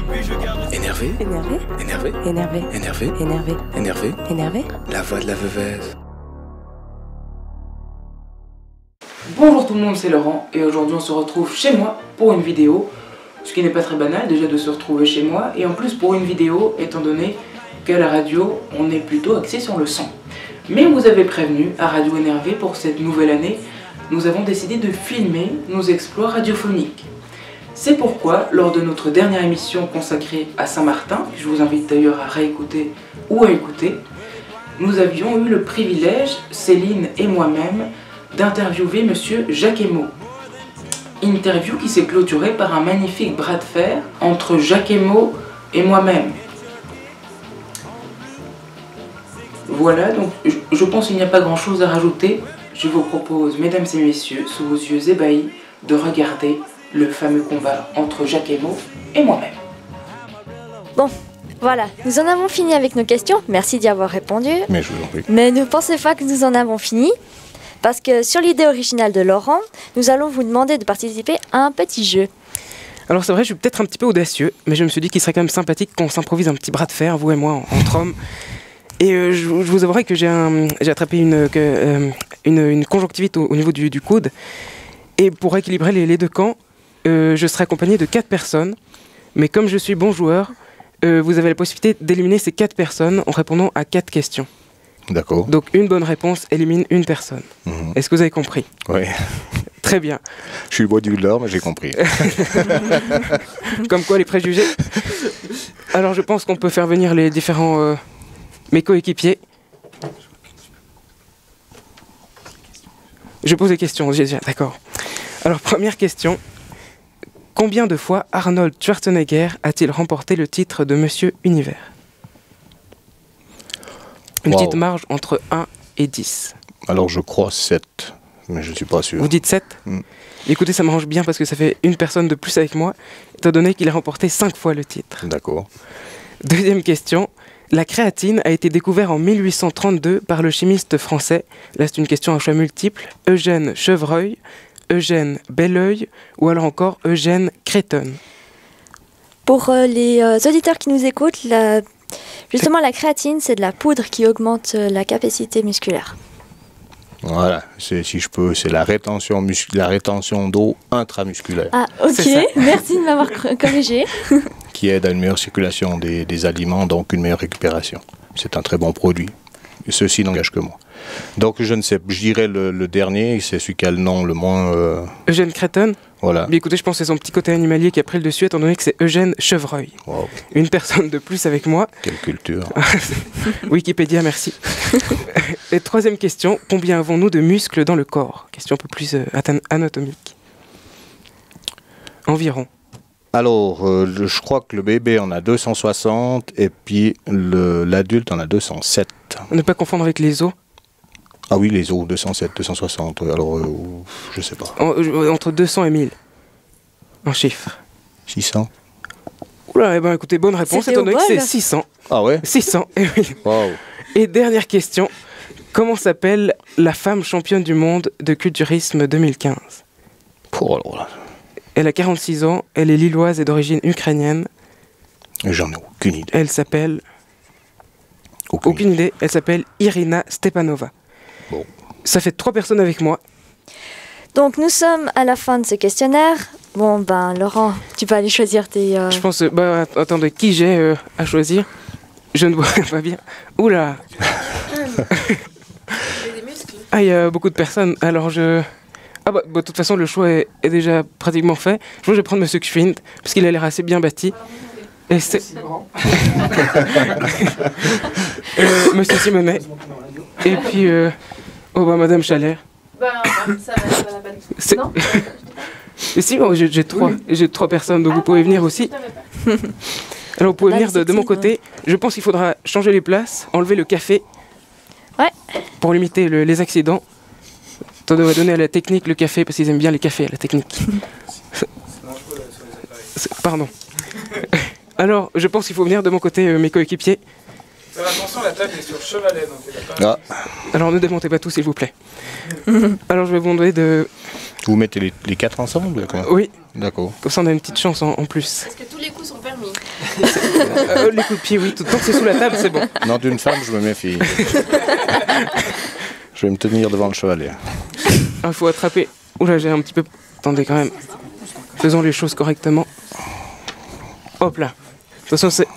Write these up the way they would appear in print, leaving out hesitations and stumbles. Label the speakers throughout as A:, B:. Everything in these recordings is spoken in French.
A: Énervé.
B: Énervé.
A: Énervé.
B: Énervé.
A: Énervé.
B: Énervé.
A: Énervé.
B: Énervé.
A: La voix de la veuvez.
C: Bonjour tout le monde, c'est Laurent et aujourd'hui on se retrouve chez moi pour une vidéo, ce qui n'est pas très banal déjà de se retrouver chez moi et en plus pour une vidéo étant donné qu'à la radio on est plutôt axé sur le son. Mais on vous avait prévenu à Radio Énervé pour cette nouvelle année, nous avons décidé de filmer nos exploits radiophoniques. C'est pourquoi lors de notre dernière émission consacrée à Saint-Martin, que je vous invite d'ailleurs à réécouter ou à écouter, nous avions eu le privilège, Céline et moi-même, d'interviewer Monsieur Jacques Emo. Interview qui s'est clôturée par un magnifique bras de fer entre Jacques Emo et moi-même. Voilà, donc je pense qu'il n'y a pas grand chose à rajouter. Je vous propose, mesdames et messieurs, sous vos yeux ébahis, de regarder le fameux combat entre Jacques Emo et moi-même.
D: Bon, voilà, nous en avons fini avec nos questions. Merci d'y avoir répondu.
E: Mais je vous en prie.
D: Mais ne pensez pas que nous en avons fini. Parce que sur l'idée originale de Laurent, nous allons vous demander de participer à un petit jeu.
C: Alors c'est vrai, je suis peut-être un petit peu audacieux, mais je me suis dit qu'il serait quand même sympathique qu'on s'improvise un petit bras de fer, vous et moi, entre hommes. Et je vous avouerai que j'ai attrapé une conjonctivite au niveau du coude. Et pour équilibrer les deux camps, je serai accompagné de 4 personnes. Mais comme je suis bon joueur, vous avez la possibilité d'éliminer ces 4 personnes en répondant à 4 questions.
E: D'accord.
C: Donc une bonne réponse élimine une personne. Est-ce que vous avez compris?
E: Oui.
C: Très bien.
E: Je suis bodybuilder, mais j'ai compris.
C: Comme quoi les préjugés. Alors je pense qu'on peut faire venir les différents mes coéquipiers. Je pose des questions, déjà, d'accord. Alors première question. Combien de fois Arnold Schwarzenegger a-t-il remporté le titre de Monsieur Univers? Une petite marge entre 1 et 10.
E: Alors je crois 7, mais je ne suis pas sûr.
C: Vous dites 7? Écoutez, ça m'arrange bien parce que ça fait une personne de plus avec moi, étant donné qu'il a remporté 5 fois le titre.
E: D'accord.
C: Deuxième question. La créatine a été découverte en 1832 par le chimiste français, là c'est une question à choix multiple, Eugène Chevreuil, Eugène Belleuil ou alors encore Eugène Créton.
D: Pour les auditeurs qui nous écoutent, justement la créatine, c'est de la poudre qui augmente la capacité musculaire.
E: Voilà, si je peux, c'est la rétention d'eau intramusculaire.
D: Ah ok, merci de m'avoir corrigé.
E: Qui aide à une meilleure circulation des aliments, donc une meilleure récupération. C'est un très bon produit. Et ceci n'engage que moi. Donc je ne sais, je dirais le dernier, c'est celui qui a le nom le moins...
C: Eugène Créton.
E: Voilà.
C: Mais écoutez, je pense que c'est son petit côté animalier qui a pris le dessus, étant donné que c'est Eugène Chevreuil.
E: Wow.
C: Une personne de plus avec moi.
E: Quelle culture.
C: Wikipédia, merci. Et troisième question, combien avons-nous de muscles dans le corps? Question un peu plus anatomique. Environ.
E: Alors, je crois que le bébé en a 260 et puis l'adulte en a 207.
C: Ne pas confondre avec les os.
E: Ah oui, les os, 207, 260. Alors, je sais pas.
C: Entre 200 et 1000. En chiffre.
E: 600.
C: Oula, eh ben écoutez, bonne réponse, étant donné que c'est 600.
E: Ah ouais?
C: 600, eh oui.
E: Wow.
C: Et dernière question, comment s'appelle la femme championne du monde de culturisme 2015?
E: Oh là là.
C: Elle a 46 ans, elle est lilloise et d'origine ukrainienne.
E: J'en ai aucune idée.
C: Elle s'appelle... Aucune idée. Elle s'appelle Irina Stepanova.
E: Bon.
C: Ça fait 3 personnes avec moi.
D: Donc nous sommes à la fin de ce questionnaire. Bon ben Laurent, tu peux aller choisir tes...
C: Je pense... attendez, qui j'ai à choisir? Je ne vois pas bien. Oula. Ah, il y a beaucoup de personnes. Alors je... Ah bah, de toute façon, le choix est déjà pratiquement fait. Je pense que je vais prendre Monsieur Kschwind, parce qu'il a l'air assez bien bâti. Et c'est... Monsieur Simonet. Et puis... Madame Chalère.
F: Ça va la peine. Non.
C: Et si, j'ai 3 personnes, donc vous pouvez venir aussi. Alors vous pouvez venir de mon côté. Je pense qu'il faudra changer les places, enlever le café.
D: Ouais.
C: Pour limiter les accidents. On devrait donner à la technique le café, parce qu'ils aiment bien les cafés à la technique. Pardon. Alors, je pense qu'il faut venir de mon côté, mes coéquipiers.
G: Attention, la table est sur chevalet, donc
E: Ah.
C: Alors ne démontez pas tout, s'il vous plaît. Alors je vais vous demander de
E: Vous mettez les 4 ensemble quoi?
A: Oui.
E: D'accord.
A: Comme ça on a une petite chance en plus.
F: Est-ce que tous les coups sont permis?
A: Les coups de pied, oui, tout le temps que c'est sous la table, c'est bon.
E: Non, d'une femme, je me méfie. Je vais me tenir devant le chevalet.
A: Il faut attraper. Oula, j'ai un petit peu... Attendez quand même. Faisons les choses correctement. Hop là. De toute façon, c'est...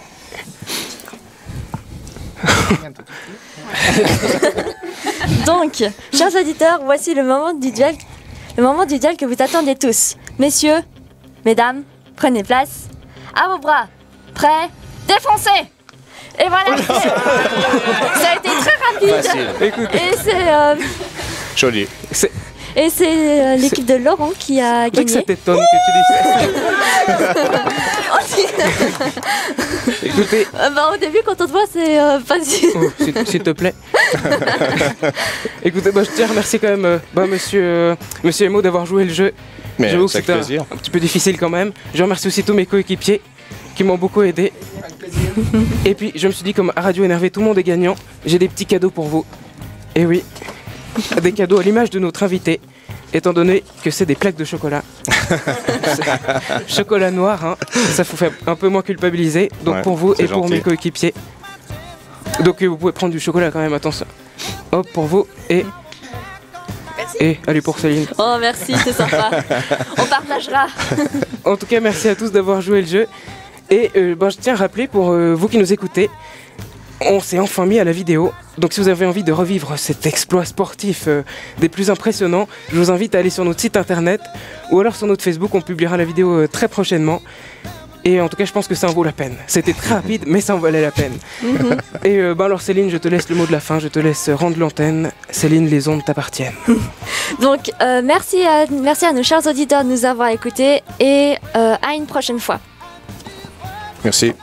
D: Donc, chers auditeurs, voici le moment du duel que vous attendez tous. Messieurs, mesdames, prenez place. À vos bras. Prêts? Défoncez! Et voilà, ça a été très rapide.
E: Facile.
D: Et c'est
E: Joli.
D: l'équipe de Laurent qui a
A: Dès que ça
D: gagné.
A: t'étonne que tu dis ça. Écoutez,
D: Au début, quand on te voit, c'est pas si...
A: oh, s'il te plaît. Écoutez, je tiens à remercier quand même monsieur Emo d'avoir joué le jeu.
E: Mais
A: J'avoue que
E: c'est
A: c'était
E: avec plaisir.
A: un petit peu difficile quand même. Je remercie aussi tous mes coéquipiers qui m'ont beaucoup aidé. Et puis je me suis dit, comme à Radio Énervé tout le monde est gagnant, j'ai des petits cadeaux pour vous. Et oui, des cadeaux à l'image de notre invité, étant donné que c'est des plaques de chocolat. Chocolat noir, hein. Ça vous fait un peu moins culpabiliser. Donc
E: Ouais,
A: pour vous
E: c'est
A: et pour
E: gentil.
A: mes coéquipiers. Donc vous pouvez prendre du chocolat quand même, attention. Hop, pour vous et... Et allez pour Céline.
D: Oh, merci, c'est sympa. On partagera.
A: En tout cas, merci à tous d'avoir joué le jeu. Et je tiens à rappeler pour vous qui nous écoutez, on s'est enfin mis à la vidéo. Donc si vous avez envie de revivre cet exploit sportif des plus impressionnants, je vous invite à aller sur notre site internet ou alors sur notre Facebook, on publiera la vidéo très prochainement. Et en tout cas, je pense que ça en vaut la peine. C'était très rapide, mais ça en valait la peine. Et alors Céline, je te laisse le mot de la fin, je te laisse rendre l'antenne. Céline, les ondes t'appartiennent.
D: Donc, merci à nos chers auditeurs de nous avoir écoutés et à une prochaine fois.
E: Merci.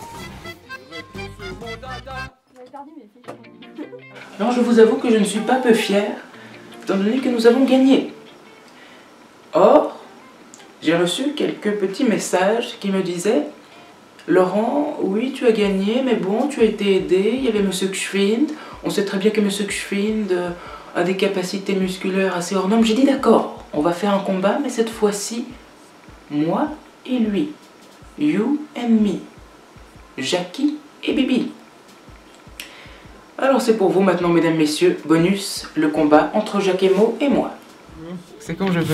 C: Alors je vous avoue que je ne suis pas peu fier, étant donné que nous avons gagné. Or, j'ai reçu quelques petits messages qui me disaient « Laurent, oui, tu as gagné, mais bon, tu as été aidé, il y avait Monsieur Gschwind, on sait très bien que Monsieur Gschwind a des capacités musculaires assez hors normes. » J'ai dit « D'accord, on va faire un combat, mais cette fois-ci, moi et lui. You and me. Jackie et Bibi. » Alors c'est pour vous maintenant, mesdames, messieurs, bonus, le combat entre Jacques Emo et moi.
A: C'est quand je veux.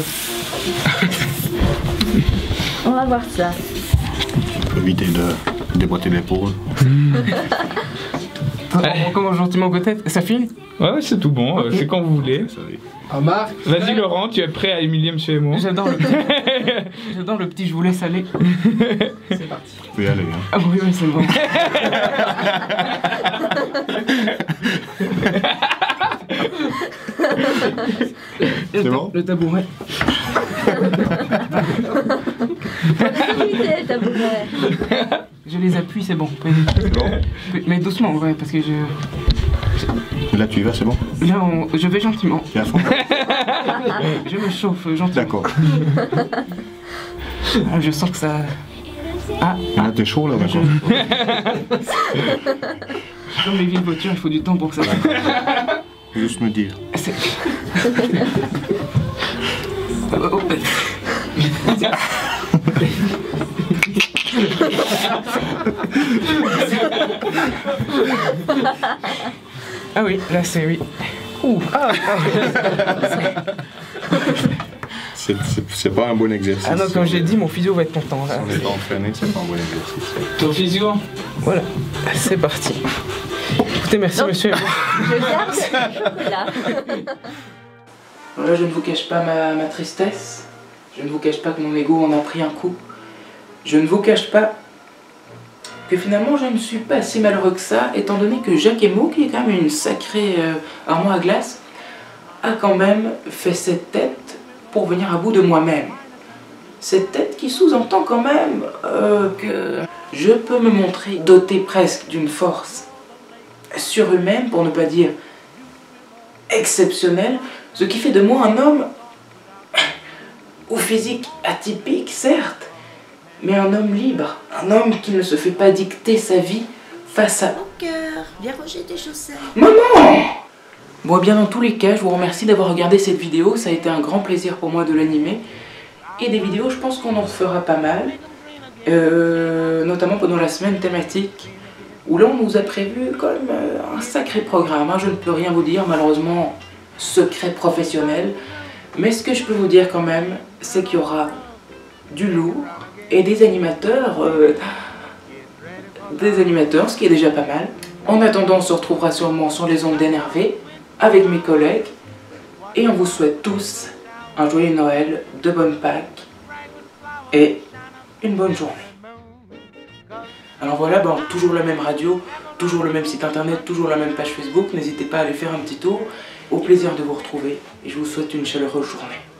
D: On va voir ça.
E: On peut éviter de déboîter l'épaule.
A: On commence gentiment peut-être. Ça file?
B: Ouais, c'est tout bon, c'est quand vous voulez.
G: Marc.
B: Vas-y Laurent, tu es prêt à humilier Monsieur Emo?
A: J'adore le petit. J'adore le petit, je vous laisse aller.
G: C'est parti.
E: Tu peux y aller. Hein.
A: Ah oui, c'est bon.
E: C'est bon?
A: Le tabouret. Je les appuie, c'est bon.
E: C'est bon?
A: Mais doucement, ouais, parce que
E: Là, tu y vas, c'est bon?
A: Là, je vais gentiment.
E: Tu es à fond?
A: Je me chauffe gentiment.
E: D'accord.
A: Ah, je sens que ça... Ah,
E: Là, t'es chaud, là, d'accord.
A: Comme les vieilles voitures, il faut du temps pour que ça...
E: Juste me dire.
A: C'est- Ah oui, là c'est oui. Ouh, ah,
E: C'est pas un bon exercice.
A: ah non, comme j'ai dit, mon physio va être content là.
E: Si on est pas entraîné, c'est pas un bon exercice.
B: Ton physio?
A: Voilà, c'est parti. Écoutez, merci
D: Donc,
A: monsieur.
D: Je garde le chocolat.
C: Voilà, je ne vous cache pas ma tristesse. Je ne vous cache pas que mon ego en a pris un coup. Je ne vous cache pas que finalement je ne suis pas si malheureux que ça, étant donné que Jacques Emo, qui est quand même une sacrée armoire à glace, a quand même fait cette tête pour venir à bout de moi-même. Cette tête qui sous-entend quand même que je peux me montrer doté presque d'une force surhumaine, pour ne pas dire exceptionnelle, ce qui fait de moi un homme au physique atypique, certes, mais un homme libre, un homme qui ne se fait pas dicter sa vie face à...
F: Mon cœur, viens ranger tes chaussettes.
C: Maman! Bon, et bien dans tous les cas, je vous remercie d'avoir regardé cette vidéo. Ça a été un grand plaisir pour moi de l'animer. Et des vidéos, je pense qu'on en fera pas mal. Notamment pendant la semaine thématique, où là on nous a prévu quand même un sacré programme. Hein. Je ne peux rien vous dire, malheureusement, secret professionnel. Mais ce que je peux vous dire quand même, c'est qu'il y aura du lourd et des animateurs, ce qui est déjà pas mal. En attendant, on se retrouvera sûrement sur les ondes d'Énervé avec mes collègues. Et on vous souhaite tous un joyeux Noël, de bonnes Pâques et une bonne journée. Alors voilà, bon, toujours la même radio, toujours le même site internet, toujours la même page Facebook. N'hésitez pas à aller faire un petit tour. Au plaisir de vous retrouver et je vous souhaite une chaleureuse journée.